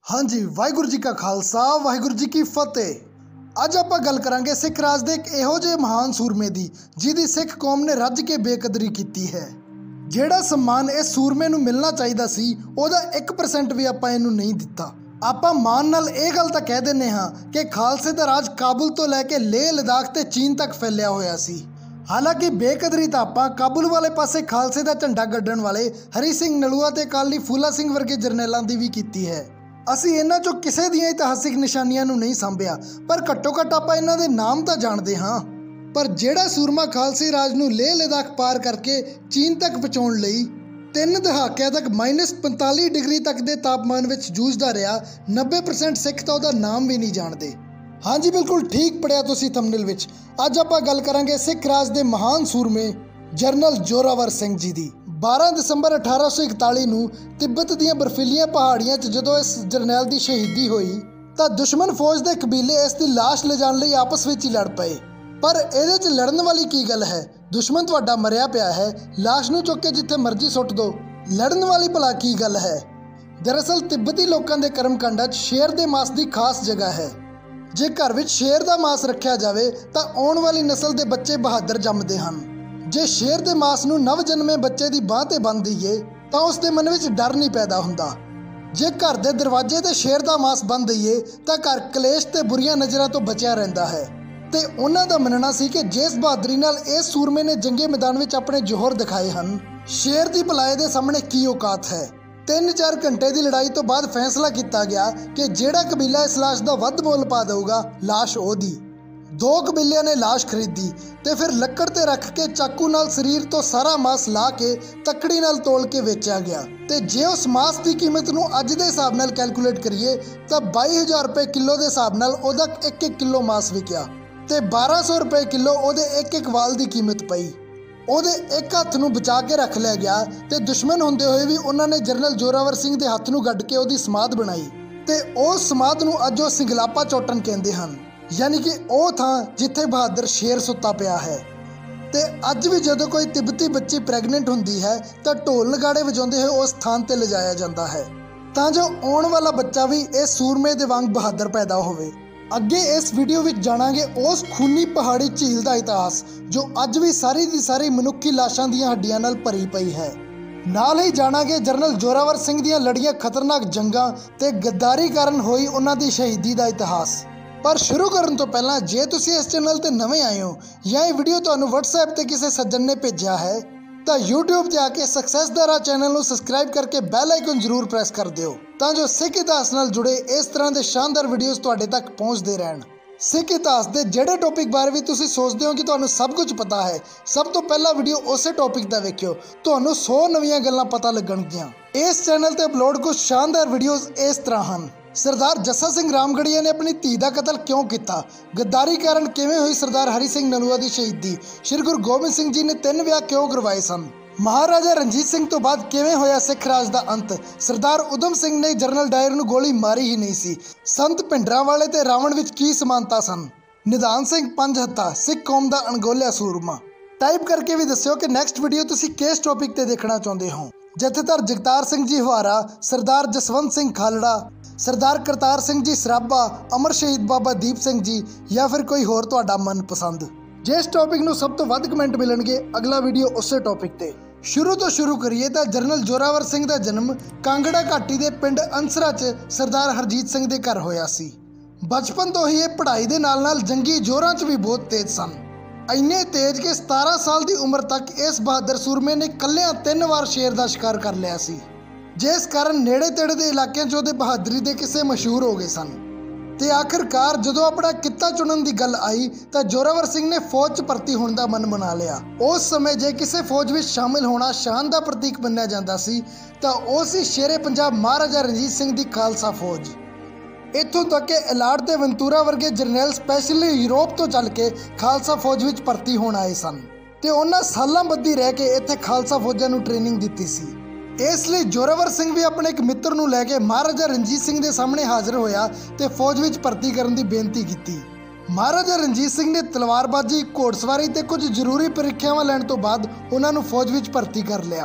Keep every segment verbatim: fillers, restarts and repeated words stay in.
हाँ जी, वाहिगुरू जी का खालसा वाहिगुरू जी की फतेह। अज आप गल करांगे सिख राज दे एक इहो जिहे महान सूरमे दी जिहदी सिख कौम ने रज के बेकदरी की है। जिहड़ा सम्मान इस सूरमे नूं मिलना चाहिदा सी उहदा एक परसेंट भी आपां इहनूं नहीं दिता। आपां मान नाल इह गल तां कह दिंदे हां कि खालसे दा राज काबुल तो लैके लेह लद्दाख ते चीन तक फैलिया होया सी। हालांकि बेकदरी तां आपां काबुल वाले पासे खालसे दा झंडा गड्ढण वाले हरी सिंह नलूआ ते अकाली फूला सिंह वर्गे जरनैलां दी भी कीती है। ਅਸੀਂ ਇਹਨਾਂ ਚੋਂ ਕਿਸੇ ਦੀਆਂ ਇਤਿਹਾਸਿਕ ਨਿਸ਼ਾਨੀਆਂ ਨੂੰ ਨਹੀਂ ਸਾਂਭਿਆ, ਪਰ ਘੱਟੋ ਘੱਟ ਆਪਾਂ ਇਹਨਾਂ ਦੇ ਨਾਮ ਤਾਂ ਜਾਣਦੇ ਹਾਂ। ਪਰ ਜਿਹੜਾ ਸੂਰਮਾ ਖਾਲਸੇ ਰਾਜ ਨੂੰ ਲੇਹ ਲਦਾਖ ਪਾਰ ਕਰਕੇ ਚੀਨ ਤੱਕ ਪਹੁੰਚਾਉਣ ਲਈ ਤਿੰਨ ਦਹਾਕਿਆਂ ਤੱਕ ਮਾਈਨਸ ਪੰਤਾਲੀ ਡਿਗਰੀ ਤੱਕ ਦੇ ਤਾਪਮਾਨ ਵਿੱਚ ਜੂਝਦਾ ਰਿਹਾ, ਨੱਬੇ ਪਰਸੈਂਟ ਸਿੱਖ ਤਾਂ ਉਹਦਾ ਨਾਮ ਵੀ ਨਹੀਂ ਜਾਣਦੇ। ਹਾਂਜੀ, ਬਿਲਕੁਲ ਠੀਕ ਪੜਿਆ ਤੁਸੀਂ ਥੰਬਨੇਲ ਵਿੱਚ। ਅੱਜ ਆਪਾਂ ਗੱਲ ਕਰਾਂਗੇ ਸਿੱਖ ਰਾਜ ਦੇ ਮਹਾਨ ਸੂਰਮੇ ਜਰਨਲ ਜ਼ੋਰਾਵਰ ਸਿੰਘ ਜੀ ਦੀ। बारह दसंबर अठारह सौ इकताली ਨੂੰ तिब्बत ਦੀਆਂ ਬਰਫੀਲੀਆਂ ਪਹਾੜੀਆਂ 'ਚ ਜਦੋਂ ਇਸ ਜਰਨੈਲ ਦੀ ਸ਼ਹੀਦੀ ਹੋਈ ਤਾਂ ਦੁਸ਼ਮਣ ਫੌਜ ਦੇ ਕਬੀਲੇ ਇਸ ਦੀ ਲਾਸ਼ ਲਿਜਾਣ ਲਈ ਆਪਸ ਵਿੱਚ ਹੀ ਲੜ ਪਏ। ਪਰ ਇਹਦੇ 'ਚ ਲੜਨ ਵਾਲੀ ਕੀ ਗੱਲ ਹੈ? ਦੁਸ਼ਮਣ ਤੁਹਾਡਾ ਮਰਿਆ ਪਿਆ ਹੈ, ਲਾਸ਼ ਨੂੰ ਚੁੱਕ ਕੇ ਜਿੱਥੇ ਮਰਜ਼ੀ ਸੁੱਟ ਦਿਓ। ਲੜਨ ਵਾਲੀ ਭਲਾ ਕੀ ਗੱਲ ਹੈ? ਦਰਅਸਲ ਤਿੱਬਤੀ ਲੋਕਾਂ ਦੇ ਕਰਮਕਾਂਡਾਂ 'ਚ ਸ਼ੇਰ ਦੇ ਮਾਸ ਦੀ ਖਾਸ ਜਗ੍ਹਾ ਹੈ। ਜੇ ਘਰ ਵਿੱਚ ਸ਼ੇਰ ਦਾ ਮਾਸ ਰੱਖਿਆ ਜਾਵੇ ਤਾਂ ਆਉਣ ਵਾਲੀ ਨਸਲ ਦੇ ਬੱਚੇ ਬਹਾਦਰ ਜੰਮਦੇ ਹਨ। ਜੇ ਸ਼ੇਰ ਦੇ ਮਾਸ ਨੂੰ ਨਵ ਜਨਮੇ ਬੱਚੇ ਦੀ ਬਾਂਹ ਤੇ ਬੰਨ੍ਹ ਦਈਏ ਤਾਂ ਉਸ ਦੇ ਮਨ ਵਿੱਚ ਡਰ ਨਹੀਂ ਪੈਦਾ ਹੁੰਦਾ। ਜੇ ਘਰ ਦੇ ਦਰਵਾਜ਼ੇ ਤੇ ਸ਼ੇਰ ਦਾ ਮਾਸ ਬੰਨ੍ਹ ਦਈਏ ਤਾਂ ਘਰ ਕਲੇਸ਼ ਤੇ ਬੁਰੀਆਂ ਨਜ਼ਰਾਂ ਤੋਂ ਬਚਿਆ ਰਹਿੰਦਾ ਹੈ। ਤੇ ਉਹਨਾਂ ਦਾ ਮੰਨਣਾ ਸੀ ਕਿ ਜਿਸ ਬਹਾਦਰੀ ਨਾਲ ਇਸ ਸੂਰਮੇ ਨੇ ਜੰਗੇ ਮੈਦਾਨ ਵਿੱਚ ਆਪਣੇ ਜੋਹਰ ਦਿਖਾਏ ਹਨ, ਸ਼ੇਰ ਦੀ ਭਲਾਏ ਦੇ ਸਾਹਮਣੇ ਕੀ ਔਕਾਤ ਹੈ। ਤਿੰਨ ਚਾਰ ਘੰਟੇ ਦੀ ਲੜਾਈ ਤੋਂ ਬਾਅਦ ਫੈਸਲਾ ਕੀਤਾ ਗਿਆ ਕਿ ਜਿਹੜਾ ਕਬੀਲਾ ਇਸ ਲਾਸ਼ ਦਾ ਵੱਧ ਮੁੱਲ ਪਾ ਦੇਊਗਾ, ਲਾਸ਼ ਉਹਦੀ। ਦੋ ਕਬੀਲਿਆਂ ਨੇ ਲਾਸ਼ ਖਰੀਦੀ ਤੇ ਫਿਰ ਲੱਕੜ ਤੇ ਰੱਖ ਕੇ ਚਾਕੂ ਨਾਲ ਸਰੀਰ ਤੋਂ ਸਾਰਾ ਮਾਸ ਲਾ ਕੇ ਤੱਕੜੀ ਨਾਲ ਤੋਲ ਕੇ ਵੇਚਿਆ ਗਿਆ। ਤੇ ਜੇ ਉਸ ਮਾਸ ਦੀ ਕੀਮਤ ਨੂੰ ਅੱਜ ਦੇ ਹਿਸਾਬ ਨਾਲ ਕੈਲਕੂਲੇਟ ਕਰੀਏ ਤਾਂ ਬਾਈ ਹਜ਼ਾਰ ਰੁਪਏ ਕਿਲੋ ਦੇ ਹਿਸਾਬ ਨਾਲ ਉਹਦਾ ਇੱਕ ਇੱਕ ਕਿਲੋ ਮਾਸ ਵਿਕਿਆ ਤੇ ਬਾਰਾਂ ਸੌ ਰੁਪਏ ਕਿਲੋ ਉਹਦੇ ਇੱਕ ਇੱਕ ਵਾਲ ਦੀ ਕੀਮਤ ਪਈ। ਉਹਦੇ ਇੱਕ ਹੱਥ ਨੂੰ ਬਚਾ ਕੇ ਰੱਖ ਲਿਆ ਗਿਆ ਤੇ ਦੁਸ਼ਮਣ ਹੁੰਦੇ ਹੋਏ ਵੀ ਉਹਨਾਂ ਨੇ ਜਰਨਲ ਜ਼ੋਰਾਵਰ ਸਿੰਘ ਦੇ ਹੱਥ ਨੂੰ ਗੱਡ ਕੇ ਉਹਦੀ ਸਮਾਧ ਬਣਾਈ ਤੇ ਉਸ ਸਮਾਧ ਨੂੰ ਅੱਜ ਉਹ ਸਿੰਗਲਾਪਾ ਚੋਟਨ ਕਹਿੰਦੇ ਹਨ, ਯਾਨੀ ਕਿ ਉਹ ਥਾਂ ਜਿੱਥੇ ਬਹਾਦਰ ਸ਼ੇਰ ਸੁੱਤਾ ਪਿਆ ਹੈ। ਤੇ ਅੱਜ ਵੀ ਜਦੋਂ ਕੋਈ ਤਿੱਬਤੀ ਬੱਚੀ ਪ੍ਰੈਗਨੈਂਟ ਹੁੰਦੀ ਹੈ ਤਾਂ ਢੋਲ ਨਗਾੜੇ ਵਜਾਉਂਦੇ ਹੋਏ ਉਸ ਥਾਂ ਤੇ ਲਿਜਾਇਆ ਜਾਂਦਾ ਹੈ ਤਾਂ ਜੋ ਆਉਣ ਵਾਲਾ ਬੱਚਾ ਵੀ ਇਸ ਸੂਰਮੇ ਦੇ ਵਾਂਗ ਬਹਾਦਰ ਪੈਦਾ ਹੋਵੇ। ਅੱਗੇ ਇਸ ਵੀਡੀਓ ਵਿੱਚ ਜਾਣਾਂਗੇ ਉਸ ਖੂਨੀ ਪਹਾੜੀ ਝੀਲ ਦਾ ਇਤਿਹਾਸ ਜੋ ਅੱਜ ਵੀ ਸਾਰੀ ਦੀ ਸਾਰੀ ਮਨੁੱਖੀ ਲਾਸ਼ਾਂ ਦੀਆਂ ਹੱਡੀਆਂ ਨਾਲ ਭਰੀ ਪਈ ਹੈ। ਨਾਲ ਹੀ ਜਾਣਾਂਗੇ ਜਰਨਲ ਜ਼ੋਰਾਵਰ ਸਿੰਘ ਦੀਆਂ ਲੜੀਆਂ ਖਤਰਨਾਕ ਜੰਗਾਂ ਤੇ ਗੱਦਾਰੀ ਕਾਰਨ ਹੋਈ ਉਹਨਾਂ ਦੀ ਸ਼ਹੀਦੀ ਦਾ ਇਤਿਹਾਸ। पर शुरू करने तो पहला जे तुसी इस चैनल ते नवे आए हो या ये वीडियो तुहानू WhatsApp ते किसी सज्जन ने भेजा है तो यूट्यूब ते आके सक्सैस दा राह चैनल नू सब्सक्राइब करके बैल आइकन जरूर प्रेस कर दिओ तां जो सिख इतिहास नाल जुड़े इस तरह के शानदार वीडियोज़ तुहाडे तक पहुँचते रहन। सिख इतिहास के जिहड़े टॉपिक बारे भी तुसी सोचते हो कि तुहानू सब कुछ पता है, सब तो पहला वीडियो उस टॉपिक का वेखियो, तुहानू सौ नवीं गल्लां पता लगणगियां। इस चैनल ते अपलोड कुछ शानदार वीडियोज़ इस तरह हैं। सरदार जस्सा सिंह रामगढ़िया ने अपनी धी का कतल क्यों किया, गद्दारी कारण किवें हुई सरदार हरी सिंह नलूआ की शहीदी, श्री गुरु गोबिंद सिंह जी ने तीन विआह क्यों करवाए सन, महाराजा रणजीत सिंह तो बाद किवें होया सिख राज का अंत, सरदार उधम सिंह ने जनरल डायर नूं गोली मारी ही नहीं सी, संत भिंडरांवाले ते रावण विच की समानता सन, निधान सिंह पंज हत्था सिख कौम का अणगौलिया सूरमा। टाइप करके भी दस्सिओ कि नैक्सट वीडियो तुसीं किस टॉपिक ते देखना चाहुंदे हो। जथेदार जगतार सिंह जी हवारा, सरदार जसवंत सिंह खालड़ा, सरदार करतार सिंह जी सराबा, अमर शहीद बाबा दीप सिंह जी या फिर कोई होर तुहाडा मनपसंद। जिस टॉपिक नूं सब तो वध कमेंट मिलणगे अगला वीडियो उस टॉपिक ते। शुरू तो शुरू करिए तो जरनल जोरावर सिंह का जन्म कांगड़ा घाटी के पिंड अंसरा च सरदार हरजीत सिंह के घर होया सी। बचपन तो ही ये पढ़ाई के नाल नाल जंगी जोरां च भी बहुत तेज सन, इन्ने तेज कि सतारह साल की उम्र तक इस बहादुर सूरमे ने कल्लियां तीन बार शेर का शिकार कर लिया सी, जिस कारण नेड़े तेड़े के इलाकों च उहदे बहादरी के किस्से मशहूर हो गए सन। ते आखिरकार जदों अपना किता चुनन की गल आई तो जोरावर सिंह ने फौज च भर्ती होने का मन बना लिया। उस समय जे किसी फौज में शामिल होना शान का प्रतीक मन्निया जाता सी तो वो सी शेरे पंजाब महाराजा रणजीत सिंह की खालसा फौज। इत्थों तक कि एलार्ड ते वंतूरा वर्गे जरनैल स्पैशली यूरोप तो चल के खालसा फौज में भर्ती होने आए सन ते उन्हां सालां बद्धी रह के इत्थे खालसा फौजां नूं ट्रेनिंग दित्ती सी। इसलिए जोरावर सिंह भी अपने एक मित्र नूं लैके महाराजा रणजीत सिंह के सामने हाजिर होया ते फौज में भर्ती करने की बेनती की। महाराजा रणजीत सिंह ने तलवारबाजी, घोड़सवारी ते कुछ जरूरी परीक्षावां लैण तो बाद उन्हां नूं फौज में भर्ती कर लिया।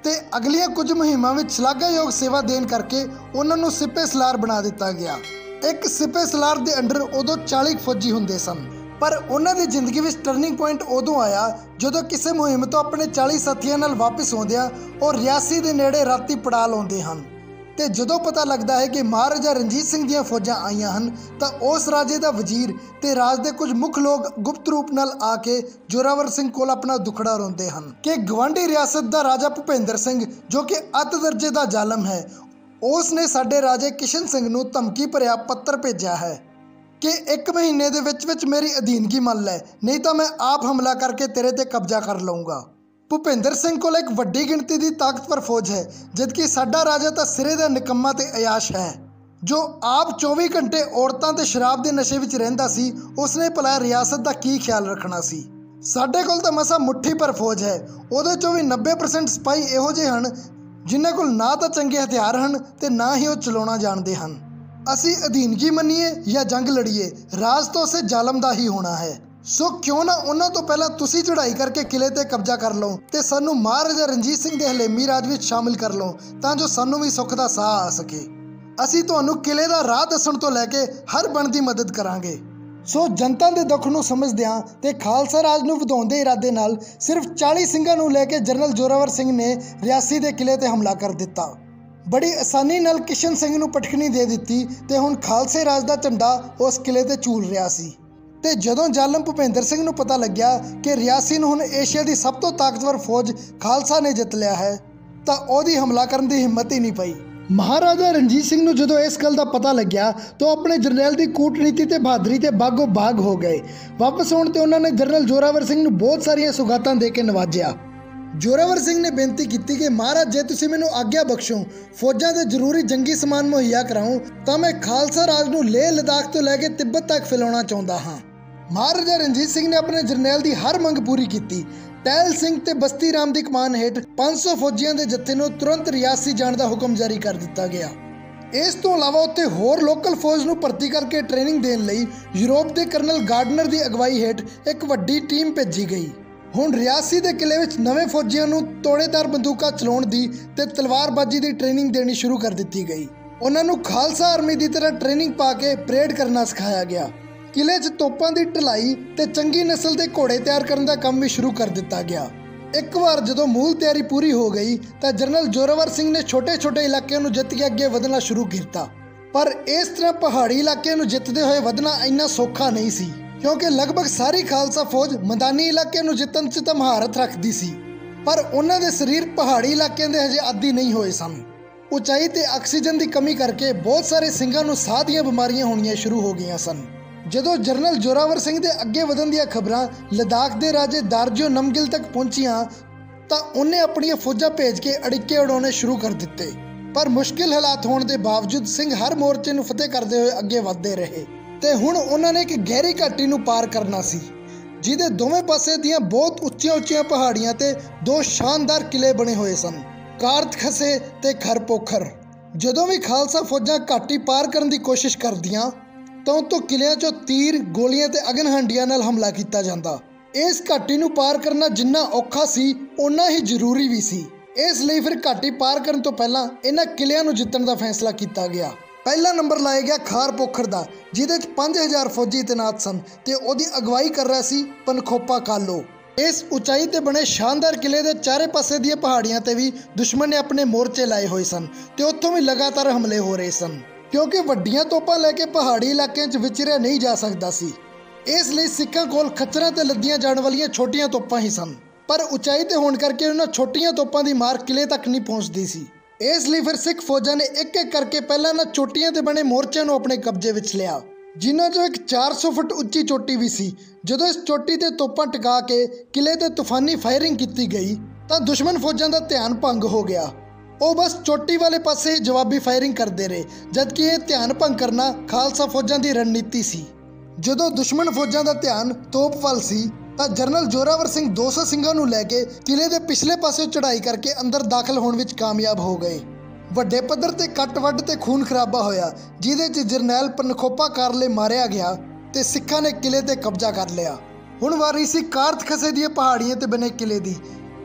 ਤੇ ਅਗਲੀਆਂ ਕੁਝ ਮੁਹਿੰਮਾਂ ਵਿੱਚ ਸ਼ਲਾਘਾਯੋਗ ਸੇਵਾ ਦੇਣ ਕਰਕੇ ਉਹਨਾਂ ਨੂੰ ਸਿਪੇ ਸਲਾਰ ਬਣਾ ਦਿੱਤਾ ਗਿਆ। ਇੱਕ ਸਿਪੇ ਸਲਾਰ ਦੇ ਅੰਡਰ ਉਦੋਂ ਚਾਲੀ ਫੌਜੀ ਹੁੰਦੇ ਸਨ, ਪਰ ਉਹਨਾਂ ਦੀ ਜ਼ਿੰਦਗੀ ਵਿੱਚ ਟਰਨਿੰਗ ਪੁਆਇੰਟ ਉਦੋਂ ਆਇਆ ਜਦੋਂ ਕਿਸੇ ਮੁਹਿੰਮ ਤੋਂ ਆਪਣੇ ਚਾਲੀ ਸਾਥੀਆਂ ਨਾਲ ਵਾਪਸ ਆਉਂਦਿਆਂ ਉਹ ਰਿਆਸੀ ਦੇ ਨੇੜੇ ਰਾਤੀ ਪੜਾਅ ਲਾਉਂਦੇ ਹਨ ਤੇ ਜਦੋਂ ਪਤਾ ਲੱਗਦਾ ਹੈ ਕਿ ਮਹਾਰਾਜਾ ਰਣਜੀਤ ਸਿੰਘ ਦੀਆਂ ਫੌਜਾਂ ਆਈਆਂ ਹਨ ਤਾਂ ਉਸ ਰਾਜੇ ਦਾ ਵਜ਼ੀਰ ਤੇ ਰਾਜ ਦੇ ਕੁਝ ਮੁੱਖ ਲੋਕ ਗੁਪਤ ਰੂਪ ਨਾਲ ਆ ਕੇ ਜ਼ੋਰਾਵਰ ਸਿੰਘ ਕੋਲ ਆਪਣਾ ਦੁੱਖੜਾ ਰੋਂਦੇ ਹਨ ਕਿ ਗਵਾਂਢੀ ਰਿਆਸਤ ਦਾ ਰਾਜਾ ਭੁਪਿੰਦਰ ਸਿੰਘ ਜੋ ਕਿ ਅੱਧ ਦਰਜੇ ਦਾ ਜ਼ਾਲਮ ਹੈ, ਉਸ ਨੇ ਸਾਡੇ ਰਾਜੇ ਕਿਸ਼ਨ ਸਿੰਘ ਨੂੰ ਧਮਕੀ ਭਰਿਆ ਪੱਤਰ ਭੇਜਿਆ ਹੈ ਕਿ ਇੱਕ ਮਹੀਨੇ ਦੇ ਵਿੱਚ ਵਿੱਚ ਮੇਰੀ ਅਧੀਨਗੀ ਮੰਨ ਲੈ, ਨਹੀਂ ਤਾਂ ਮੈਂ ਆਪ ਹਮਲਾ ਕਰਕੇ ਤੇਰੇ ਤੇ ਕਬਜ਼ਾ ਕਰ ਲਊਂਗਾ। ਭੁਪਿੰਦਰ ਸਿੰਘ ਕੋਲ ਇੱਕ ਵੱਡੀ ਗਿਣਤੀ ਦੀ ਤਾਕਤਵਰ ਫੌਜ ਹੈ, ਜਦਕਿ ਸਾਡਾ ਰਾਜਾ ਤਾਂ ਸਿਰੇ ਦਾ ਨਿਕੰਮਾ ਤੇ ਅਯਾਸ਼ ਹੈ ਜੋ ਆਪ ਚੌਵੀ ਘੰਟੇ ਔਰਤਾਂ ਤੇ ਸ਼ਰਾਬ ਦੇ ਨਸ਼ੇ ਵਿੱਚ ਰਹਿੰਦਾ ਸੀ। ਉਸਨੇ ਭਲਾ ਰਿਆਸਤ ਦਾ ਕੀ ਖਿਆਲ ਰੱਖਣਾ ਸੀ। ਸਾਡੇ ਕੋਲ ਤਾਂ ਮਸਾ ਮੁੱਠੀ ਪਰ ਫੌਜ ਹੈ, ਉਹਦੇ ਚੋਂ ਵੀ ਨੱਬੇ ਪਰਸੈਂਟ ਸਿਪਾਹੀ ਇਹੋ ਜਿਹੇ ਹਨ ਜਿਨ੍ਹਾਂ ਕੋਲ ਨਾ ਤਾਂ ਚੰਗੇ ਹਥਿਆਰ ਹਨ ਤੇ ਨਾ ਹੀ ਉਹ ਚਲਾਉਣਾ ਜਾਣਦੇ ਹਨ। ਅਸੀਂ ਅਧੀਨਗੀ ਮੰਨੀਏ ਜਾਂ ਜੰਗ ਲੜੀਏ, ਰਾਜ ਤਾਂ ਉਸੇ ਜ਼ਾਲਮ ਦਾ ਹੀ ਹੋਣਾ ਹੈ। ਸੋ ਕਿਉਂ ਨਾ ਉਹਨਾਂ ਤੋਂ ਪਹਿਲਾਂ ਤੁਸੀਂ ਚੜ੍ਹਾਈ ਕਰਕੇ ਕਿਲੇ ਤੇ ਕਬਜ਼ਾ ਕਰ ਲਓ ਤੇ ਸਾਨੂੰ ਮਹਾਰਾਜਾ ਰਣਜੀਤ ਸਿੰਘ ਦੇ ਹਲੇਮੀ ਰਾਜ ਵਿੱਚ ਸ਼ਾਮਿਲ ਕਰ ਲਓ ਤਾਂ ਜੋ ਸਾਨੂੰ ਵੀ ਸੁੱਖ ਦਾ ਸਾਹ ਆ ਸਕੇ। ਅਸੀਂ ਤੁਹਾਨੂੰ ਕਿਲੇ ਦਾ ਰਾਹ ਦੱਸਣ ਤੋਂ ਲੈ ਕੇ ਹਰ ਬਣਦੀ ਮਦਦ ਕਰਾਂਗੇ। ਸੋ ਜਨਤਾ ਦੇ ਦੁੱਖ ਨੂੰ ਸਮਝਦਿਆਂ ਤੇ ਖਾਲਸਾ ਰਾਜ ਨੂੰ ਵਧਾਉਣ ਦੇ ਇਰਾਦੇ ਨਾਲ ਸਿਰਫ ਚਾਲੀ ਸਿੰਘਾਂ ਨੂੰ ਲੈ ਕੇ ਜਨਰਲ ਜ਼ੋਰਾਵਰ ਸਿੰਘ ਨੇ ਰਿਆਸੀ ਦੇ ਕਿਲੇ ਤੇ ਹਮਲਾ ਕਰ ਦਿੱਤਾ। ਬੜੀ ਆਸਾਨੀ ਨਾਲ ਕਿਸ਼ਨ ਸਿੰਘ ਨੂੰ ਪਟਕਣੀ ਦੇ ਦਿੱਤੀ ਤੇ ਹੁਣ ਖਾਲਸੇ ਰਾਜ ਦਾ ਝੰਡਾ ਉਸ ਕਿਲੇ ਤੇ ਝੂਲ ਰਿਹਾ ਸੀ। ਤੇ ਜਦੋਂ ਜ਼ਾਲਮ ਭੁਪਿੰਦਰ ਸਿੰਘ ਨੂੰ ਪਤਾ ਲੱਗਿਆ ਕਿ ਰਿਆਸੀ ਨੂੰ ਹੁਣ ਏਸ਼ੀਆ ਦੀ ਸਭ ਤੋਂ ਤਾਕਤਵਰ ਫੌਜ ਖਾਲਸਾ ਨੇ ਜਿੱਤ ਲਿਆ ਹੈ ਤਾਂ ਉਹਦੀ ਹਮਲਾ ਕਰਨ ਦੀ ਹਿੰਮਤ ਹੀ ਨਹੀਂ ਪਈ। ਮਹਾਰਾਜਾ ਰਣਜੀਤ ਸਿੰਘ ਨੂੰ ਜਦੋਂ ਇਸ ਗੱਲ ਦਾ ਪਤਾ ਲੱਗਿਆ ਤਾਂ ਆਪਣੇ ਜਰਨੈਲ ਦੀ ਕੂਟਨੀਤੀ ਤੇ ਬਹਾਦਰੀ ਤੇ ਬਾਗੋ ਬਾਗ ਹੋ ਗਏ। ਵਾਪਸ ਆਉਣ ਤੇ ਉਹਨਾਂ ਨੇ ਜਨਰਲ ਜ਼ੋਰਾਵਰ ਸਿੰਘ ਨੂੰ ਬਹੁਤ ਸਾਰੀਆਂ ਸੁਗਾਤਾਂ ਦੇ ਕੇ ਨਵਾਜਿਆ। ਜ਼ੋਰਾਵਰ ਸਿੰਘ ਨੇ ਬੇਨਤੀ ਕੀਤੀ ਕਿ ਮਹਾਰਾਜ ਜੇ ਤੁਸੀਂ ਮੈਨੂੰ ਆਗਿਆ ਬਖਸ਼ੋ, ਫੌਜਾਂ ਦੇ ਜ਼ਰੂਰੀ ਜੰਗੀ ਸਮਾਨ ਮੁਹੱਈਆ ਕਰਾਉਂ ਤਾਂ ਮੈਂ ਖਾਲਸਾ ਰਾਜ ਨੂੰ ਲੇਹ ਲਦਾਖ ਤੋਂ ਲੈ ਕੇ ਤਿੱਬਤ ਤੱਕ ਫੈਲਾਉਣਾ ਚਾਹੁੰਦਾ ਹਾਂ। ਮਹਾਰਾਜਾ ਰਣਜੀਤ ਸਿੰਘ ਨੇ ਆਪਣੇ ਜਰਨੈਲ ਦੀ ਹਰ ਮੰਗ ਪੂਰੀ ਕੀਤੀ। ਟਹਿਲ ਸਿੰਘ ਤੇ ਬਸਤੀ ਰਾਮ ਦੀ ਕਮਾਨ ਹੇਠ ਪੰਜ ਸੌ ਫੌਜੀਆਂ ਦੇ ਜੱਥੇ ਨੂੰ ਤੁਰੰਤ ਰਿਆਸੀ ਜਾਣ ਦਾ ਹੁਕਮ ਜਾਰੀ ਕਰ ਦਿੱਤਾ ਗਿਆ। ਇਸ ਤੋਂ ਇਲਾਵਾ ਉੱਥੇ ਹੋਰ ਲੋਕਲ ਫੌਜ ਨੂੰ ਭਰਤੀ ਕਰਕੇ ਟ੍ਰੇਨਿੰਗ ਦੇਣ ਲਈ ਯੂਰਪ ਦੇ ਕਰਨਲ ਗਾਰਡਨਰ ਦੀ ਅਗਵਾਈ ਹੇਠ ਇੱਕ ਵੱਡੀ ਟੀਮ ਭੇਜੀ ਗਈ। ਹੁਣ ਰਿਆਸੀ ਦੇ ਕਿਲੇ ਵਿੱਚ ਨਵੇਂ ਫੌਜੀਆਂ ਨੂੰ ਤੋੜੇਦਾਰ ਬੰਦੂਕਾਂ ਚਲਾਉਣ ਦੀ ਤੇ ਤਲਵਾਰਬਾਜ਼ੀ ਦੀ ਟ੍ਰੇਨਿੰਗ ਦੇਣੀ ਸ਼ੁਰੂ ਕਰ ਦਿੱਤੀ ਗਈ। ਉਹਨਾਂ ਨੂੰ ਖਾਲਸਾ ਆਰਮੀ ਦੀ ਤਰ੍ਹਾਂ ਟ੍ਰੇਨਿੰਗ ਪਾ ਕੇ ਪਰੇਡ ਕਰਨਾ ਸਿਖਾਇਆ ਗਿਆ। ਕਿਲੇ 'ਚ ਤੋਪਾਂ ਦੀ ਢਲਾਈ ਤੇ ਚੰਗੀ ਨਸਲ ਦੇ ਘੋੜੇ ਤਿਆਰ ਕਰਨ ਦਾ ਕੰਮ ਵੀ ਸ਼ੁਰੂ ਕਰ ਦਿੱਤਾ ਗਿਆ। ਇੱਕ ਵਾਰ ਜਦੋਂ ਮੂਲ ਤਿਆਰੀ ਪੂਰੀ ਹੋ ਗਈ ਤਾਂ ਜਨਰਲ ਜ਼ੋਰਾਵਰ ਸਿੰਘ ਨੇ ਛੋਟੇ ਛੋਟੇ ਇਲਾਕਿਆਂ ਨੂੰ ਜਿੱਤ ਕੇ ਅੱਗੇ ਵਧਣਾ ਸ਼ੁਰੂ ਕੀਤਾ। ਪਰ ਇਸ ਤਰ੍ਹਾਂ ਪਹਾੜੀ ਇਲਾਕਿਆਂ ਨੂੰ ਜਿੱਤਦੇ ਹੋਏ ਵਧਣਾ ਇੰਨਾ ਸੌਖਾ ਨਹੀਂ ਸੀ ਕਿਉਂਕਿ ਲਗਭਗ ਸਾਰੀ ਖਾਲਸਾ ਫੌਜ ਮੈਦਾਨੀ ਇਲਾਕਿਆਂ ਨੂੰ ਜਿੱਤਣ 'ਚ ਤਾਂ ਮਹਾਰਤ ਰੱਖਦੀ ਸੀ, ਪਰ ਉਹਨਾਂ ਦੇ ਸਰੀਰ ਪਹਾੜੀ ਇਲਾਕਿਆਂ ਦੇ ਹਜੇ ਆਦੀ ਨਹੀਂ ਹੋਏ ਸਨ। ਉਚਾਈ ਤੇ ਆਕਸੀਜਨ ਦੀ ਕਮੀ ਕਰਕੇ ਬਹੁਤ ਸਾਰੇ ਸਿੰਘਾਂ ਨੂੰ ਸਾਹ ਦੀਆਂ ਬਿਮਾਰੀਆਂ ਹੋਣੀਆਂ ਸ਼ੁਰੂ ਹੋ ਗਈਆਂ ਸਨ। ਜਦੋਂ ਜਨਰਲ ਜ਼ੋਰਾਵਰ ਸਿੰਘ ਦੇ ਅੱਗੇ ਵਧਣ ਦੀਆਂ ਖਬਰਾਂ ਲਦਾਖ ਦੇ ਰਾਜੇ ਦਾਰਜੋ ਨਮਗਿਲ ਤੱਕ ਪਹੁੰਚੀਆਂ ਤਾਂ ਉਹਨੇ ਆਪਣੀਆਂ ਫੌਜਾਂ ਭੇਜ ਕੇ ਅੜਿੱਕੇ ਉਡਾਉਣੇ ਸ਼ੁਰੂ ਕਰ ਦਿੱਤੇ। ਪਰ ਮੁਸ਼ਕਿਲ ਹਾਲਾਤ ਹੋਣ ਦੇ ਬਾਵਜੂਦ ਸਿੰਘ ਹਰ ਮੋਰਚੇ ਨੂੰ ਫਤਿਹ ਕਰਦੇ ਹੋਏ ਅੱਗੇ ਵਧਦੇ ਰਹੇ ਤੇ ਹੁਣ ਉਹਨਾਂ ਨੇ ਇੱਕ ਗਹਿਰੀ ਘਾਟੀ ਨੂੰ ਪਾਰ ਕਰਨਾ ਸੀ ਜਿਹਦੇ ਦੋਵੇਂ ਪਾਸੇ ਦੀਆਂ ਬਹੁਤ ਉੱਚੀਆਂ ਉੱਚੀਆਂ ਪਹਾੜੀਆਂ ਤੇ ਦੋ ਸ਼ਾਨਦਾਰ ਕਿਲੇ ਬਣੇ ਹੋਏ ਸਨ, ਕਾਰਤ ਖਸੇ ਤੇ ਖਰਪੋਖਰ। ਜਦੋਂ ਵੀ ਖਾਲਸਾ ਫੌਜਾਂ ਘਾਟੀ ਪਾਰ ਕਰਨ ਦੀ ਕੋਸ਼ਿਸ਼ ਕਰਦੀਆਂ ਤਾਂ ਉਤੋਂ ਕਿਲਿਆਂ 'ਚੋਂ ਤੀਰ, ਗੋਲੀਆਂ ਤੇ ਅਗਨ-ਹੰਡੀਆਂ ਨਾਲ ਹਮਲਾ ਕੀਤਾ ਜਾਂਦਾ। ਇਸ ਘਾਟੀ ਨੂੰ ਪਾਰ ਕਰਨਾ ਜਿੰਨਾ ਔਖਾ ਸੀ ਓਨਾ ਹੀ ਜ਼ਰੂਰੀ ਵੀ ਸੀ। ਇਸ ਲਈ ਫਿਰ ਘਾਟੀ ਪਾਰ ਕਰਨ ਤੋਂ ਪਹਿਲਾਂ ਇਹਨਾਂ ਕਿਲਿਆਂ ਨੂੰ ਜਿੱਤਣ ਦਾ ਫੈਸਲਾ ਕੀਤਾ ਗਿਆ। ਪਹਿਲਾ ਨੰਬਰ ਲਾਇਆ ਗਿਆ ਖਾਰ ਪੋਖਰ ਦਾ, ਜਿਹਦੇ 'ਚ ਪੰਜ ਹਜ਼ਾਰ ਫੌਜੀ ਤੈਨਾਤ ਸਨ ਤੇ ਉਹਦੀ ਅਗਵਾਈ ਕਰ ਰਿਹਾ ਸੀ ਪਨਖੋਪਾ ਕਾਲੋ। ਇਸ ਉਚਾਈ ਤੇ ਬਣੇ ਸ਼ਾਨਦਾਰ ਕਿਲੇ ਦੇ ਚਾਰੇ ਪਾਸੇ ਦੀਆਂ ਪਹਾੜੀਆਂ ਤੇ ਵੀ ਦੁਸ਼ਮਣ ਨੇ ਆਪਣੇ ਮੋਰਚੇ ਲਾਏ ਹੋਏ ਸਨ ਤੇ ਉੱਥੋਂ ਵੀ ਲਗਾਤਾਰ ਹਮਲੇ ਹੋ ਰਹੇ ਸਨ ਕਿਉਂਕਿ ਵੱਡੀਆਂ ਤੋਪਾਂ ਲੈ ਕੇ ਪਹਾੜੀ ਇਲਾਕਿਆਂ 'ਚ ਵਿਚਰਿਆ ਨਹੀਂ ਜਾ ਸਕਦਾ ਸੀ। ਇਸ ਲਈ ਸਿੱਖਾਂ ਕੋਲ ਖੱਚਰਾਂ ਤੇ ਲੱਦੀਆਂ ਜਾਣ ਵਾਲੀਆਂ ਛੋਟੀਆਂ ਤੋਪਾਂ ਹੀ ਸਨ, ਪਰ ਉਚਾਈ ਤੇ ਹੋਣ ਕਰਕੇ ਉਹਨਾਂ ਛੋਟੀਆਂ ਤੋਪਾਂ ਦੀ ਮਾਰ ਕਿਲੇ ਤੱਕ ਨਹੀਂ ਪਹੁੰਚਦੀ ਸੀ। ਇਸ ਲਈ ਫਿਰ ਸਿੱਖ ਫੌਜਾਂ ਨੇ ਇੱਕ ਇੱਕ ਕਰਕੇ ਪਹਿਲਾਂ ਇਹਨਾਂ ਚੋਟੀਆਂ ਤੇ ਬਣੇ ਮੋਰਚਿਆਂ ਨੂੰ ਆਪਣੇ ਕਬਜ਼ੇ ਵਿੱਚ ਲਿਆ, ਜਿਨ੍ਹਾਂ 'ਚੋਂ ਇੱਕ ਚਾਰ ਸੌ ਫੁੱਟ ਉੱਚੀ ਚੋਟੀ ਵੀ ਸੀ। ਜਦੋਂ ਇਸ ਚੋਟੀ ਤੇ ਤੋਪਾਂ ਟਿਕਾ ਕੇ ਕਿਲੇ ਤੇ ਤੂਫਾਨੀ ਫਾਇਰਿੰਗ ਕੀਤੀ ਗਈ ਤਾਂ ਦੁਸ਼ਮਣ ਫੌਜਾਂ ਦਾ ਧਿਆਨ ਭੰਗ ਹੋ ਗਿਆ। ਉਹ ਬਸ ਚੋਟੀ ਵਾਲੇ ਪਾਸੇ ਜਵਾਬੀ ਫਾਇਰਿੰਗ ਕਰਦੇ ਰਹੇ, ਜਦਕਿ ਇਹ ਧਿਆਨ ਭੰਗ ਕਰਨਾ ਖਾਲਸਾ ਫੌਜਾਂ ਦੀ ਰਣਨੀਤੀ ਸੀ। ਜਦੋਂ ਦੁਸ਼ਮਣ ਫੌਜਾਂ ਦਾ ਧਿਆਨ ਤੋਪ ਵੱਲ ਸੀ ਤਾਂ ਜਨਰਲ ਜ਼ੋਰਾਵਰ ਸਿੰਘ ਦੋ ਸੌ ਸਿੰਘਾਂ ਨੂੰ ਲੈ ਕੇ ਕਿਲੇ ਦੇ ਪਿਛਲੇ ਪਾਸੇ ਚੜ੍ਹਾਈ ਕਰਕੇ ਅੰਦਰ ਦਾਖਲ ਹੋਣ ਵਿੱਚ ਕਾਮਯਾਬ ਹੋ ਗਏ। ਵੱਡੇ ਪੱਧਰ ਤੇ ਕੱਟ ਵੱਢ ਤੇ ਖੂਨ ਖਰਾਬਾ ਹੋਇਆ, ਜਿਹਦੇ 'ਚ ਜਰਨੈਲ ਪਨਖੋਪਾ ਕਾਰਲੇ ਮਾਰਿਆ ਗਿਆ ਤੇ ਸਿੱਖਾਂ ਨੇ ਕਿਲੇ ਤੇ ਕਬਜ਼ਾ ਕਰ ਲਿਆ। ਹੁਣ ਵਾਰੀ ਸੀ ਕਾਰਤ ਖਸੇ ਦੀਆਂ ਪਹਾੜੀਆਂ ਤੇ ਬਣੇ ਕਿਲੇ ਦੀ।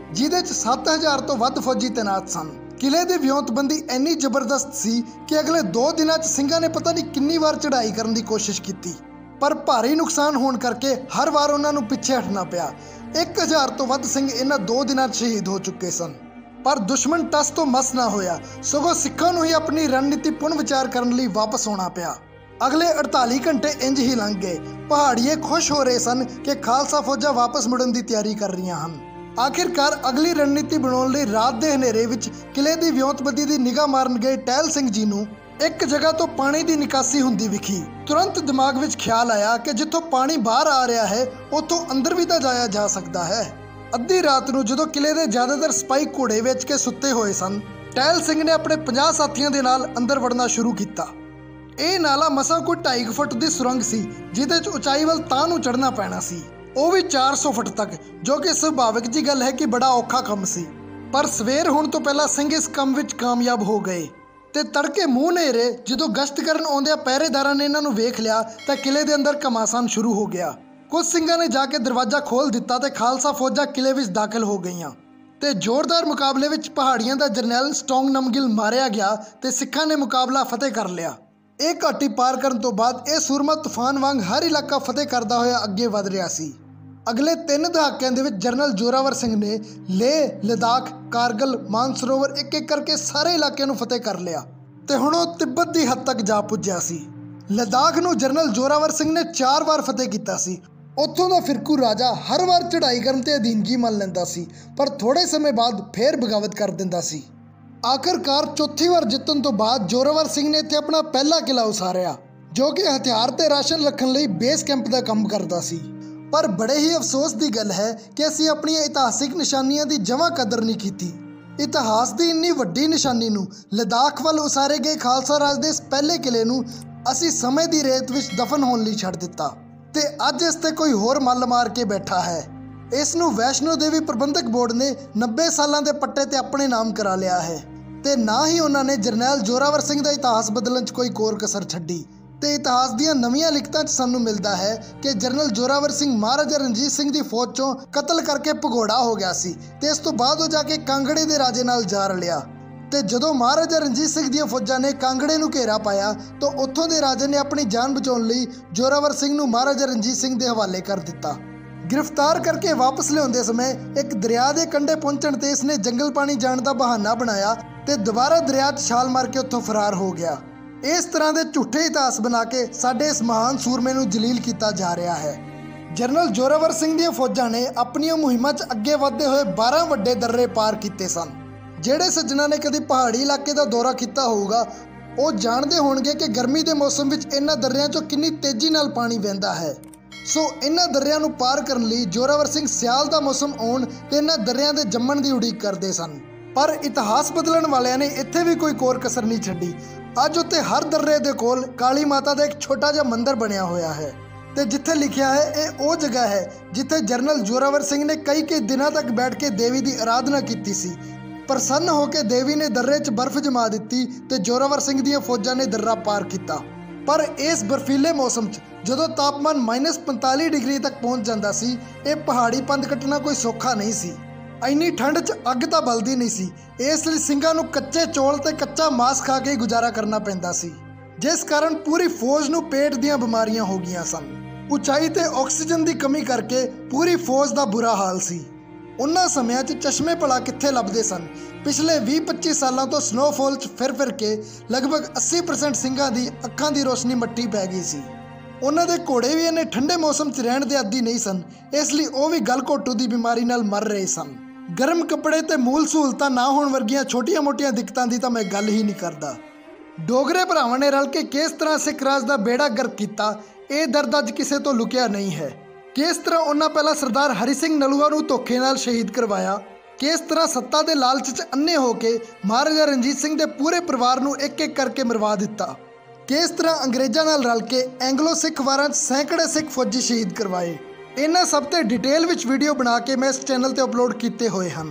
जिहदे च सत्त हज़ार तो वध फौजी तैनात सन। किले की विਉਂਤਬੰਦੀ ਇੰਨੀ ਜ਼ਬਰਦਸਤ ਸੀ कि अगले दो दिनों च ਸਿੰਘਾਂ ने पता नहीं कितनी बार चढ़ाई करने की कोशिश की, पर भारी नुकसान होने करके हर बार उन्होंने पिछे हटना पिया। एक हज़ार तो वध सिंह इन्हां दो दिनों शहीद हो चुके सन, पर दुश्मन टस तो मस ना होया, सगों सिखां नूं ही अपनी रणनीति पुन विचार करने लई वापस आउणा पिया। अगले अड़ताली घंटे इंज ही लंघ गए। पहाड़ीए खुश हो रहे सन कि खालसा फौजा वापस मुड़न की तैयारी कर रही हैं। आखिरकार अगली रणनीति बनाने लई रात के हनेरे विच किले की विਉਂਤਬੰਦੀ की निगाह मारन गए टहल सिंह जी नूं एक जगह तो पानी की निकासी हुंदी विखी। तुरंत दिमाग विच ख्याल आया कि जिथों पानी बाहर आ रहा है उतों अंदर भी तो जाया जा सकता है। अद्धी रात नूं जदों किले के ज्यादातर सिपाही घोड़े वेच के सुते हुए सन, टहल सिंह ने अपने पचास साथियों के नाल अंदर वड़ना शुरू किया। ਇਹ नाला मसा कोई ढाई फुट की सुरंग सी, जिहदे च उचाई वाल तां नूं चढ़ना पैना सी, ਉਹ भी चार सौ फुट तक, जो कि सुभाविक जी गल है कि बड़ा औखा काम सी। पर सवेर होने तो पहला सिंह इस काम विच कामयाब हो गए ते तड़के मूँह नेरे जदों गश्त करन आउंदियां पहरेदारां ने इन्हां नूं वेख लिया तो किले के अंदर घमासान शुरू हो गया। कुछ सिंघां ने जाके दरवाजा खोल दिता ते खालसा फौजा किले विच दाखिल हो गईयां ते जोरदार मुकाबले विच पहाड़ियां दा जरनैल स्टोंग नमगिल मारिया गया ते सिखां ने मुकाबला फतेह कर लिया। ਇਹ घाटी पार करने तो बाद यह सूरमा तूफान वांग हर इलाका फतेह करता होया अगे वध रहा सी। अगले तीन दहाकिਆਂ ਦੇ ਵਿੱਚ जनरल जोरावर सिंह ने लेह, लद्दाख, कारगिल, मानसरोवर एक एक करके सारे इलाके ਨੂੰ फतेह कर लिया ਤੇ ਹੁਣ ਉਹ तिब्बत ਦੀ हद तक जा ਪੁੱਜਿਆ ਸੀ। लद्दाख ਨੂੰ जनरल जोरावर सिंह ने चार बार फतेह ਕੀਤਾ ਸੀ। ਉੱਥੋਂ ਦਾ ਫਿਰਕੂ ਰਾਜਾ हर वार चढ़ाई ਕਰਨ ਤੇ ਅਧੀਨਗੀ ਮੰਨ ਲੈਂਦਾ ਸੀ, पर थोड़े समय बाद फिर बगावत कर ਦਿੰਦਾ ਸੀ। आखिरकार चौथी बार जितन तो बाद जोरावर सिंह ने इत्थे अपना पहला किला उसारिया, जो कि हथियार ते राशन रखने लई बेस कैंप का काम करता सी। पर बड़े ही अफसोस की गल है कि असीं अपनी इतिहासिक निशानियां की जमां कदर नहीं की। इतिहास की इन्नी वड्डी निशानी नूं लद्दाख वाल उसारे गए खालसा राज के इस पहले किले नूं असीं समय की रेत विच दफन होने लई छड्ड दिता ते अज इस ते कोई होर मल मार के बैठा है। इस नूं वैष्णो देवी प्रबंधक बोर्ड ने नब्बे सालों के पट्टे ते अपने नाम करा लिया है ते ना ही उन्होंने जरनैल जोरावर सिंह का इतिहास बदलने च कोई कोर कसर छड्डी। ते इतिहास दीयां नवीआं लिखतां च सानूं मिलदा है कि जनरल जोरावर सिंह महाराजा रणजीत सिंह की फौज चों कतल करके भगौड़ा हो गया सी ते इस तो बाद वो जाके कांगड़े के राजे नाल जा रलिया ते जदों महाराजा रणजीत सिंह दीयां फौजां ने कांगड़े नूं घेरा पाया तो उत्थों दे राजे ने अपनी जान बचाउण लई जोरावर सिंह नूं महाराजा रणजीत सिंह के हवाले कर दिता। गिरफ्तार करके वापस लियाउंदे समय एक दरिया के कंढे पहुंचण ते इसने जंगल पानी जाण का बहाना बनाया ते दोबारा दरिया च छाल मार के उत्थों फरार हो गया। इस तरह के झूठे इतिहास बना के साडे इस महान सूरमे नूं जलील किया जा रहा है। जनरल जोरावर सिंह दी फौजां ने अपनी मुहिमां च अगे वधदे होए बारह वड्डे दर्रे पार किए सन। जिहड़े सज्जना ने कदी पहाड़ी इलाके का दौरा किया होगा वो जानते होणगे कि गर्मी के मौसम विच इन्हां दर्रियां चों किन्नी तेजी नाल पानी वहिंदा है। सो इन्हां दरिया नूं पार करने लई जोरावर सिंह सियाल का मौसम आउण ते इन्हां दरिया के जम्मण की उड़ीक करते सन। पर इतिहास बदलण वालियां ने इत्थे भी कोई कोर कसर नहीं छड्डी। अज उत्ते हर दर्रे दे कोल काली माता का एक छोटा जिहा मंदिर बनया होया है ते जिथे लिखिया है ये वो जगह है जिथे जनरल जोरावर सिंह ने कई कई दिनों तक बैठ के देवी की आराधना की सी। प्रसन्न होकर देवी ने दर्रे च बर्फ जमा दी ते जोरावर सिंह दी फौजां ने दर्रा पार किया। पर इस बर्फीले मौसम च जदों तापमान माइनस पैंताली डिग्री तक पहुँच जाता सी, ये पहाड़ी पंध कटना कोई सौखा नहीं सी। इन्नी ठंड च अग तो बलदी नहीं सी, इसलिए सिंघां नूं कच्चे चौल ते कच्चा मांस खा के गुजारा करना पैंदा सी, जिस कारण पूरी फौज नूं पेट दीयां बीमारियां हो गईयां सन। उचाई ते ऑक्सीजन की कमी करके पूरी फौज का बुरा हाल सी। उन्हां समयां च चश्मे भला कित्थे लभदे सन। पिछले भी पच्ची सालों तो स्नोफॉल च फिर फिर के लगभग अस्सी परसेंट सिंघां दी अखां दी रोशनी मट्टी पै गई सी। उन्हां दे घोड़े भी इन्ने ठंडे मौसम च रहण दे आदी नहीं सन, इसलिए वो भी गल घोटू की बीमारी नाल मर रहे सन। गर्म कपड़े ते मूल सहूलतां ना होण वर्गियां छोटियां मोटियां दिक्कतां दी तां मैं गल ही नहीं करदा। डोगरे भरावां ने रल के किस तरह सिख राज दा बेड़ा गर्क कीता, ये दर्द अज किसे तो लुकिया नहीं है। किस तरह उन्हां पहला सरदार हरि सिंह नलूआ नूं धोखे नाल शहीद करवाया, किस तरह सत्ता के लालच च अन्ने होके महाराजा रणजीत सिंह के पूरे परिवार नूं एक एक करके मरवा दिता, किस तरह अंग्रेज़ां नाल रल के एंगलो सिख वारां सैकड़े सिख फौजी शहीद करवाए। इन्हां सब ते डिटेल विच वीडियो बना के मैं इस चैनल ते अपलोड किए हुए हैं।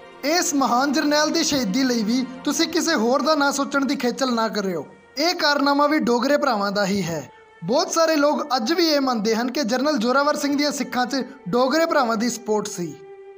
इस महान जरनैल की शहीदी लई भी तुसीं किसी होर दा ना सोचण की खेचल ना करियो। ये कारनामा भी डोगरे भरावां दा ही है। बहुत सारे लोग अज भी ये मानते हैं कि जनरल जोरावर सिंह दी सिखां च डोगरे भरावां दी सपोर्ट सी।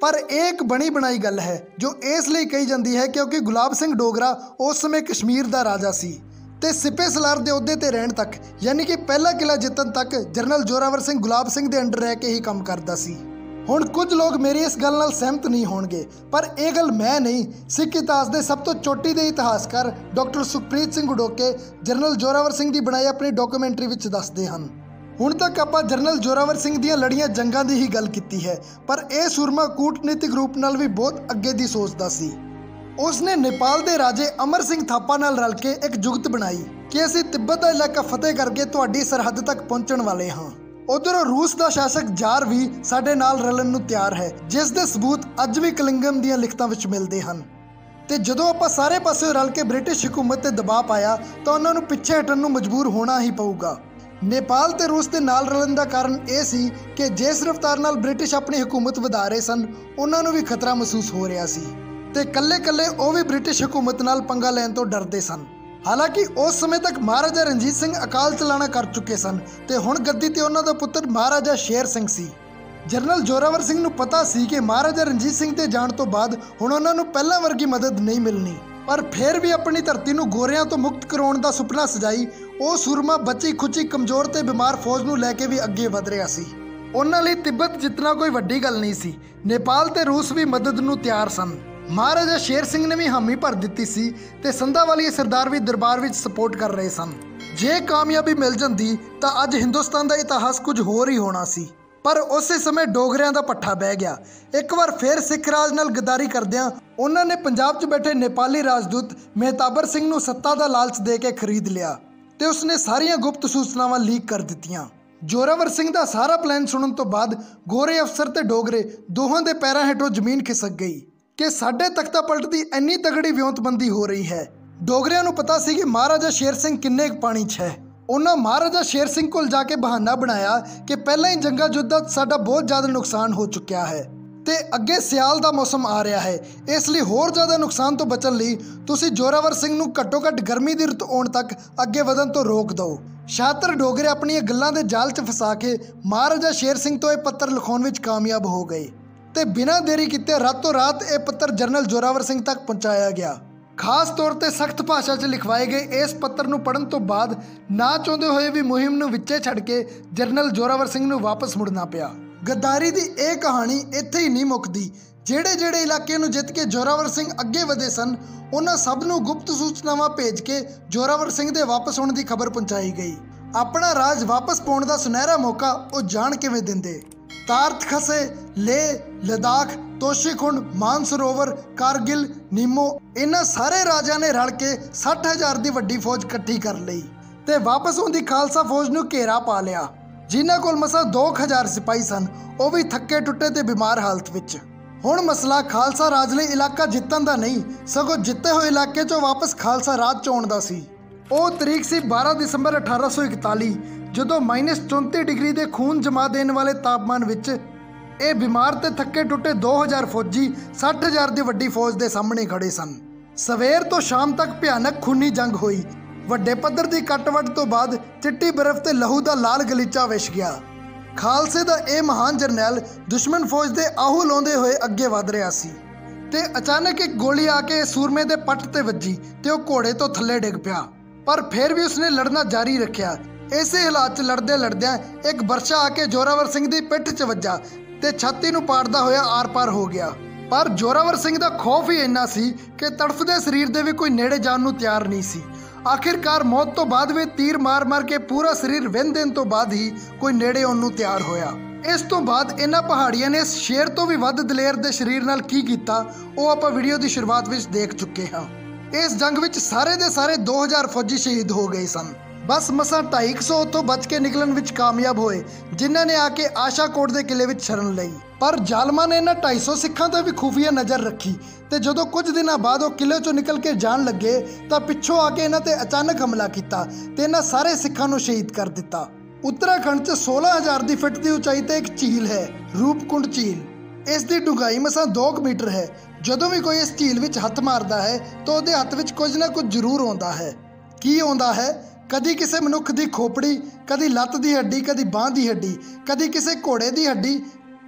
पर एक बनी बनाई गल है जो इसलिए कही जाती है क्योंकि गुलाब सिंह डोगरा उस समय कश्मीर का राजा सी ते सिपे सलार के अहुदे ते रहन तक यानी कि पहला किला जितन तक जनरल जोरावर सिंह गुलाब सिंह के अंडर रह के ही काम करता सी। हुण कुछ लोग मेरी इस गल नाल सहमत नहीं होणगे, पर यह गल मैं नहीं, सिख इतिहास के सब तो चोटी के इतिहासकार डॉक्टर सुखप्रीत सिंह उडोके जनरल जोरावर सिंह की बनाई अपनी डॉक्यूमेंटरी विच दसदे हन। हुण तक आपां जनरल जोरावर सिंह दीयां लड़ियां जंगां दी ही गल कीती है, पर यह सूरमा कूटनीतिक रूप नाल भी बहुत अगे दी सोचदा सी। उसने नेपाल के राजे अमर सिंह थापा नाल रल के एक जुगत बनाई कि असीं तिब्बत का इलाका फतेह करके तुहाडी सरहद तक पहुंचण वाले हाँ। उधरों रूस का शासक जार भी साडे नाल रलन नूं तैयार है, जिस दे सबूत अज भी कलिंगम दीयां लिखतां विच मिलदे हन। ते जदों आपां सारे पासे रल के ब्रिटिश हुकूमत ते दबाव पाया तो उन्हां नूं पिछे हटण नूं मजबूर होना ही पऊगा। नेपाल ते रूस के नाल रलन का कारण यह सी कि जिस रफ्तार नाल ब्रिटिश अपनी हुकूमत वधा रहे सन, उन्हां नूं भी खतरा महसूस हो रहा सी ते कल्ले कल्ले वो भी ब्रिटिश हुकूमत नाल पंगा लैण तो डरदे सन। हालांकि उस समय तक महाराजा रणजीत सिंह अकाल चलाना कर चुके सन ते हुण गद्दी ते उन्हां दा पुत्र महाराजा शेर सिंह सी। जनरल जोरावर सिंह नूं पता सी कि महाराजा रणजीत सिंह के जाण तो बाद हुण उन्हां नूं पहलां वर्गी मदद नहीं मिलनी, पर फिर भी अपनी धरती नूं गोरियां तो मुक्त कराउण दा सुपना सजाई वो सूरमा बची खुची कमजोर ते बीमार फौज नूं लैके भी अगे वध रिहा सी। उन्हां लई तिब्बत जितना कोई वड्डी गल नहीं सी। नेपाल ते रूस भी मदद नूं तैयार सन। महाराजा शेर सिंह ने भी हामी भर दी सी ते संधा वाली सरदार भी दरबार विच सपोर्ट कर रहे सन। जे कामयाबी मिल जाती तो अज हिंदुस्तान का इतिहास कुछ होर ही होना सी, पर उस समय डोगरियां का पट्ठा बह गया। एक बार फिर सिख राज नाल गद्दारी करदियां उन्होंने पंजाब च बैठे नेपाली राजदूत मेहताबर सिंह नूं सत्ता का लालच दे के खरीद लिया ते उसने सारियां गुप्त सूचनावां लीक कर दित्तियां। जोरावर सिंह का सारा प्लान सुनने तो बाद गोरे अफसर ते डोगरे दोहां दे पैरां हेठों जमीन खिसक गई कि साडे तख्ता पलट की इन्नी तगड़ी व्योंतबंदी हो रही है। डोगरियां नूं पता सी कि महाराजा शेर सिंह किन्ने पानी च है। उन्होंने महाराजा शेर सिंह को जाके बहाना बनाया कि पहला ही जंगा युद्ध साडा बहुत ज़्यादा नुकसान हो चुका है ते अगे सियाल का मौसम आ रहा है, इसलिए होर ज़्यादा नुकसान तो बचन लई तुसी जोरावर सिंह नूं घट्टो घट्ट गर्मी की रुत आउण तक अगे वधन तो रोक दो। शातिर डोगरे अपनी गल्लां दे जाल च फसा के महाराजा शेर सिंह तो यह पत्र लिखाउण विच कामयाब हो गए ते बिना देरी किते रातों रात यह पत्र जनरल जोरावर सिंह तक पहुँचाया गया। खास तौर पर सख्त भाषा च लिखवाए गए इस पत्र नूं पढ़न तो बाद ना चाहते हुए भी मुहिम नूं विचे छड़ के जनरल जोरावर सिंह नूं वापस मुड़ना पिया। गद्दारी की यह कहानी इत्थे ही नहीं मुकदी। जेड़े जेड़े इलाके नूं जित के जोरावर सिंह अगे वधे सन उन्हां सब नूं गुप्त सूचनावां भेज के जोरावर सिंह दे वापस होने की खबर पहुँचाई गई। अपना राज वापस पाउण दा सुनहरा मौका वो जान किवें दिंदे। तारत खसे, लेह, लद्दाख, तोशीखुंड, मानसरोवर, कारगिल, नीमो इन्हां सारे राजा ने रल के सठ हज़ार की वड्डी फौज इकट्ठी कर लई ते वापस आउंदी खालसा फौज नूं घेरा पा लिया, जिन्हां कोल मसा दो हज़ार सिपाही सन, वो भी थके टुटे ते बीमार हालत विच। हुण मसला खालसा राज लई इलाका जितन दा नहीं, सगों जिते हुए इलाके चों वापस खालसा राज च आउण दा सी। ਉਹ तरीक सी बारह दिसंबर अठारह सौ इकताली ਜਦੋਂ माइनस चौंती डिग्री के खून जमा देने वाले तापमान विच ਇਹ बीमार ते थके टुटे दो हज़ार फौजी साठ हज़ार की वड्डी फौज के सामने खड़े सन। सवेर तो शाम तक भयानक खूनी जंग हुई। वड्डे पद्धर की कट-वट तो बाद चिट्टी बर्फ ते लहू का लाल गलीचा विछ गया। खालसे का यह महान जरनैल दुश्मन फौज के आहू लाउंदे हुए अगे वध रहा सी ते अचानक एक गोली आके सूरमे के पट ते वजी ते वो घोड़े तो थले डिग पिया, पर फिर भी उसने लड़ना जारी रखा। इसे हालात च लड़दे लड़दे एक बरछा आके जोरावर सिंह की पिठ च वजा ते छाती नूं पाड़दा होया आर पार हो गया। पर जोरावर सिंह का खौफ ही इन्ना सी कि तड़फदे शरीर दे भी कोई नेड़े जाण नूं तैयार नहीं सी। आखिरकार मौत तो बाद भी तीर मार मार के पूरा शरीर विंध देण तो बाद ही कोई नेड़े आउण नूं तैयार होया। इस तो बाद इन्हां पहाड़ियां ने इस शेर तो भी वध दलेर दे शरीर नाल की कीता वो आपां वीडियो की शुरुआत विच देख चुके हाँ। इस जंग विच सारे दे सारे दो हज़ार फौजी शहीद हो गए सन। बस मसा ढाई सौ उत्थों बच के निकलन विच कामयाब होए, जिन्हां ने आके आशाकोट के किले विच शरण लई। पर जालमा ने इन्हां ढाई सौ सिखां ते भी खुफिया नज़र रखी ते जदों कुछ दिनों बाद वो किले चों निकल के जान लगे तो पिछों आके इन्हां ते अचानक हमला किया ते इन्हां सारे सिखां नूं शहीद कर दिता। उत्तराखंड च सोलह हज़ार की फिट की उचाई ते एक झील है, रूपकुंड झील। इस दी डूंघाई मसा दो मीटर है। जदों भी कोई इस झील विच हथ मारदा है तो उहदे हथ विच कुछ ना कुछ जरूर आउंदा है। की आउंदा है? कदी किसी मनुख की खोपड़ी, कदी लत्त की हड्डी, कदी बांह की हड्डी, कदी किसी घोड़े की हड्डी,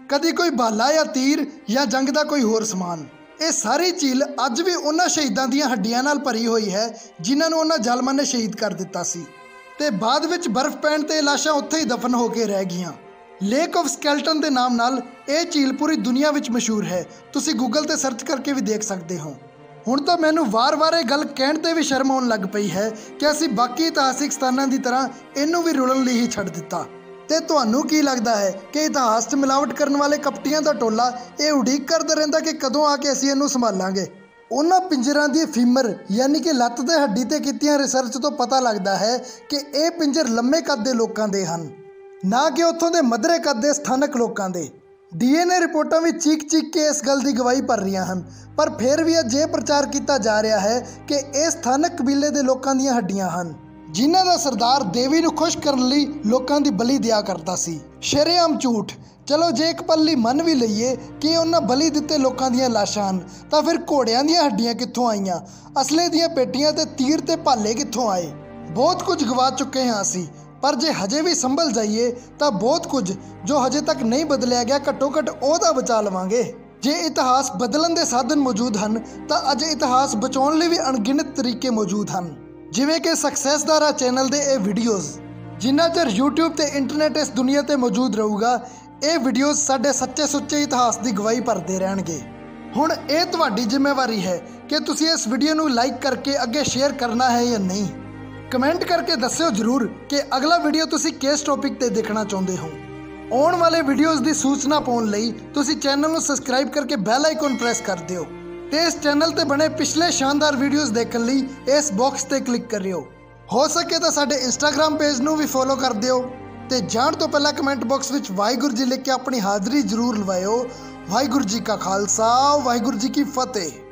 कदी कोई भाला या तीर या जंग का कोई होर समान। ये सारी झील अज भी उन्हां शहीदां दीयां हड्डियां नाल भरी हुई है जिन्हां नूं उन्हां जालमां ने शहीद कर दिता सी ते बाद विच बर्फ पैण ते लाशां उत्थे ही दफन होके रह गईयां। लेक ऑफ स्केल्टन के नाम नाल ये झील पूरी दुनिया विच मशहूर है। तुसी गूगल ते सर्च करके भी देख सकते हो। हुण तो मैनूं वार वार ये गल कहण ते भी शर्म आउण लग पई है कि असीं बाकी इतिहासिक स्थानां की तरह इनू भी रुलन लई ही छड्ड दिता। ते तुहानूं की लगदा है कि इतिहास च मिलावट करन वाले कपटियां दा टोला ये उड़ीक करदा रहिंदा कि कदों आके असीं इनू संभालांगे। उन्हां पिंजरां दी फीमर यानी कि लत्त ते हड्डी ते कीतियां रिसर्च तो पता लगदा है कि ये पिंजर लंबे कद दे लोकां दे हन, ना कि उत्थों दे मधरे कद दे स्थानक लोकां दे। डीएनए रिपोर्टां भी चीक चीक के इस गल की गवाही भर रही हैं, पर फिर भी अजे प्रचार किया जा रहा है कि ये स्थानक कबीले के लोगों दी हड्डियां हैं जिन्हां दा सरदार देवी नूं खुश करन लई लोकां दी बली दिया करता सी। शरेआम झूठ। चलो जे एक पल लई मन भी लईए कि उन्हां बली दिते लोकां दीयां लाशां हन, तां फिर घोड़ियां दीयां हड्डियां कित्थों आईयां, असले दीयां पेटियां ते तीर ते भाले कित्थों आए। बहुत कुछ गवा चुके हैं असीं, पर जे हजे भी संभल जाइए तो बहुत कुछ जो हजे तक नहीं बदलिया गया घट्टो घट्ट ओहदा बचा लवांगे। जे इतिहास बदलन के साधन मौजूद हैं तो अज इतिहास बचाने लिए भी अणगिणत तरीके मौजूद हैं, जिवें कि सक्सैस धारा चैनल के ये वीडियोज़। जिन्ना चਿਰ यूट्यूब ते इंटरनेट इस दुनिया ते मौजूद रहूगा, ये वीडियोज़ साडे सच्चे सुच्चे इतिहास की गवाही भरते रहणगे। हुण ये तुहाडी जिम्मेवारी है कि तुसीं इस वीडियो नूं लाइक करके अगे शेयर करना है या नहीं। कमेंट करके दस्सिओ जरूर कि अगला वीडियो तुसीं किस टॉपिक ते देखना चाहुंदे हो। आउण वाले वीडियोज़ की सूचना पाउण लई तुसीं चैनल नूं सबसक्राइब करके बैल आइकन प्रेस कर दिओ ते इस चैनल ते बने पिछले शानदार वीडियोज़ देखण लई इस बॉक्स ते क्लिक करियो। हो सके तो साडे इंस्टाग्राम पेज नूं भी फॉलो कर दिओ ते जाण तो पहला कमेंट बॉक्स विच वाहिगुरू जी लिख के अपनी हाज़री जरूर लवाइओ। वाहिगुरू जी का खालसा, वाहिगुरू जी की फतेह।